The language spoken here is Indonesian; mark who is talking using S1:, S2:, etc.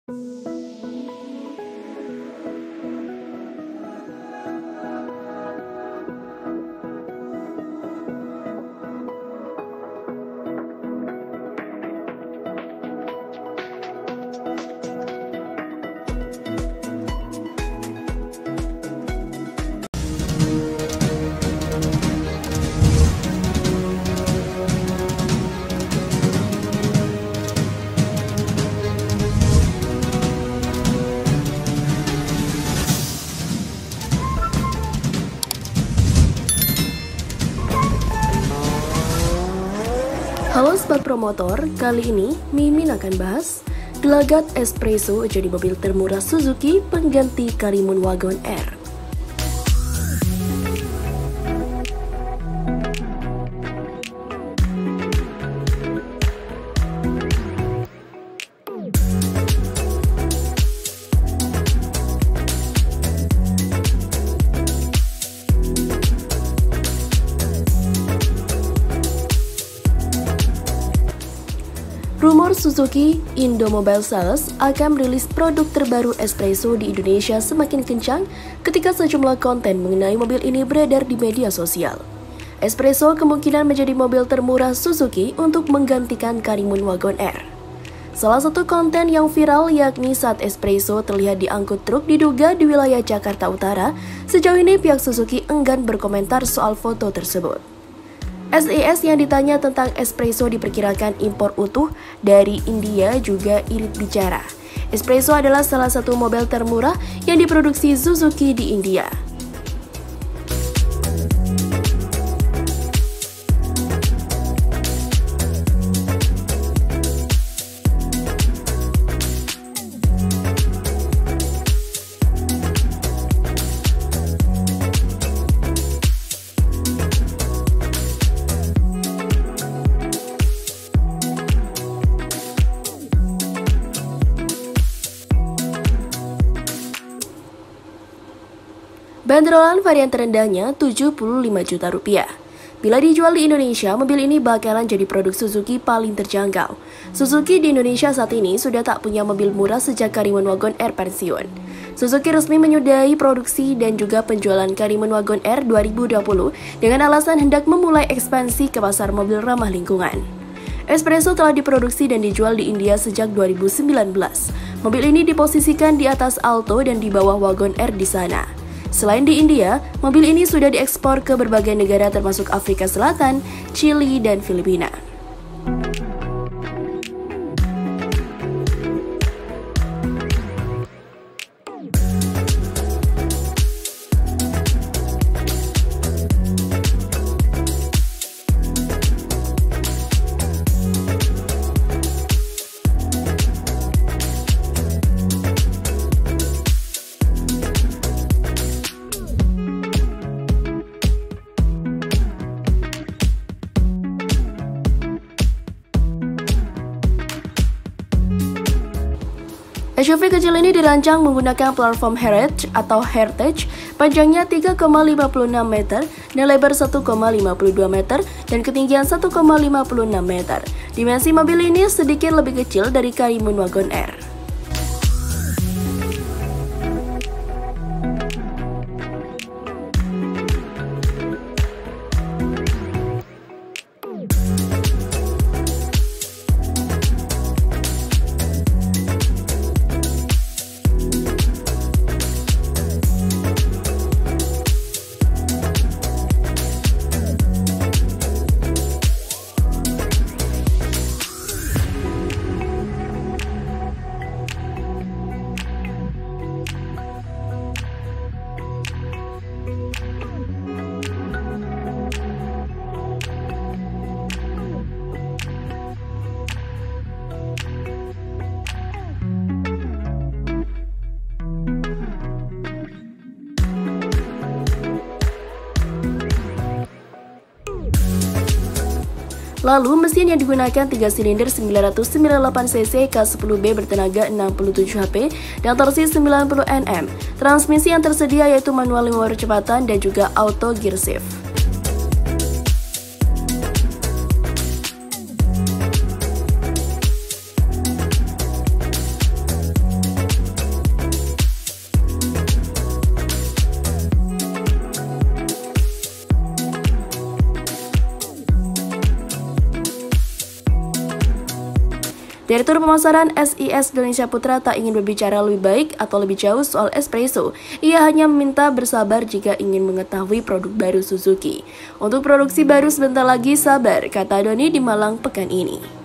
S1: Halo Sobat Promotor, kali ini Mimin akan bahas gelagat Espresso jadi mobil termurah Suzuki pengganti Karimun Wagon R. Rumor Suzuki Indomobile Sales akan merilis produk terbaru Espresso di Indonesia semakin kencang ketika sejumlah konten mengenai mobil ini beredar di media sosial. Espresso kemungkinan menjadi mobil termurah Suzuki untuk menggantikan Karimun Wagon R. Salah satu konten yang viral yakni saat Espresso terlihat diangkut truk diduga di wilayah Jakarta Utara. Sejauh ini pihak Suzuki enggan berkomentar soal foto tersebut. SIS yang ditanya tentang Espresso diperkirakan impor utuh dari India juga irit bicara. Espresso adalah salah satu mobil termurah yang diproduksi Suzuki di India. Bandrolan varian terendahnya Rp75 juta. Bila dijual di Indonesia, mobil ini bakalan jadi produk Suzuki paling terjangkau. Suzuki di Indonesia saat ini sudah tak punya mobil murah sejak Karimun Wagon R pensiun. Suzuki resmi menyudahi produksi dan juga penjualan Karimun Wagon R 2020 dengan alasan hendak memulai ekspansi ke pasar mobil ramah lingkungan. Espresso telah diproduksi dan dijual di India sejak 2019. Mobil ini diposisikan di atas Alto dan di bawah Wagon R di sana. Selain di India, mobil ini sudah diekspor ke berbagai negara termasuk Afrika Selatan, Chili, dan Filipina. SUV kecil ini dirancang menggunakan platform Heritage, panjangnya 3,56 meter dan lebar 1,52 meter dan ketinggian 1,56 meter. Dimensi mobil ini sedikit lebih kecil dari Karimun Wagon R. Lalu, mesin yang digunakan 3 silinder 998cc K10B bertenaga 67 HP dan torsi 90 Nm. Transmisi yang tersedia yaitu manual 5 percepatan dan juga auto gear shift. Direktur Pemasaran SIS Indonesia Putra tak ingin berbicara lebih baik atau lebih jauh soal espresso. Ia hanya meminta bersabar jika ingin mengetahui produk baru Suzuki. Untuk produksi baru sebentar lagi sabar, kata Doni di Malang pekan ini.